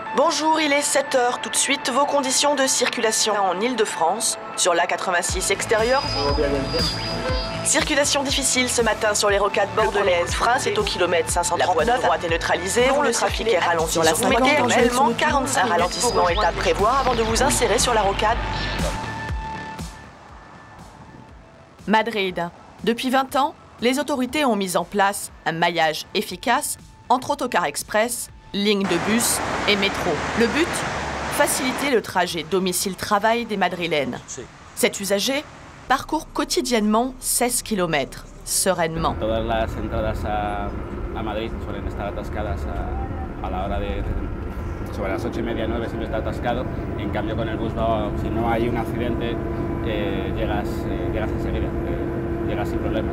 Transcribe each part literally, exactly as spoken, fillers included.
Bonjour, il est sept heures. Tout de suite, vos conditions de circulation en Île-de-France. Sur l'A quatre-vingt-six extérieur. Circulation difficile ce matin sur les rocades bordelaises. Frein, c'est au kilomètre cinq cent trente-neuf. La droite est neutralisée. Le trafic est ralenti sur la cinquante. Vous mettez actuellement quarante-cinq. Un ralentissement est à prévoir avant de vous insérer sur la rocade. Madrid. Depuis vingt ans, les autorités ont mis en place un maillage efficace entre autocars express, lignes de bus et métro. Le but ? Faciliter le trajet domicile-travail des Madrilènes. Cet usager parcourt quotidiennement seize kilomètres, sereinement. Todas las entradas a, a Madrid suelen estar atascadas a, a la hora de, de sobre las ocho y media, nueve siempre está atascado. En cambio con el bus, no, si no hay un accidente, eh, llegas, eh, llegas enseguida, eh, llegas sin problemas.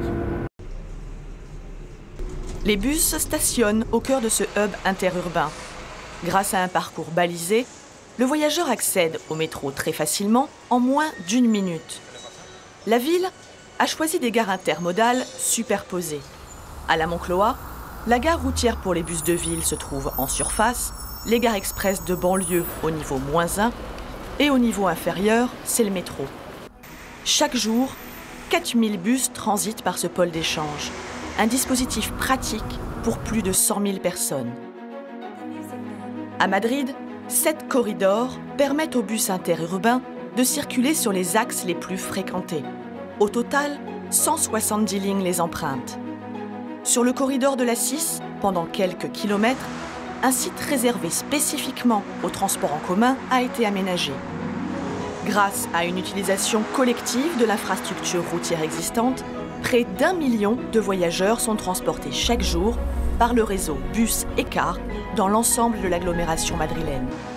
Les bus stationnent au cœur de ce hub interurbain. Grâce à un parcours balisé, le voyageur accède au métro très facilement en moins d'une minute. La ville a choisi des gares intermodales superposées. À la Moncloa, la gare routière pour les bus de ville se trouve en surface, les gares express de banlieue au niveau moins un et au niveau inférieur, c'est le métro. Chaque jour, quatre mille bus transitent par ce pôle d'échange. Un dispositif pratique pour plus de cent mille personnes. À Madrid, sept corridors permettent aux bus interurbains de circuler sur les axes les plus fréquentés. Au total, cent soixante-dix lignes les empruntent. Sur le corridor de l'A six, pendant quelques kilomètres, un site réservé spécifiquement au transport en commun a été aménagé. Grâce à une utilisation collective de l'infrastructure routière existante, près d'un million de voyageurs sont transportés chaque jour par le réseau bus et cars dans l'ensemble de l'agglomération madrilène.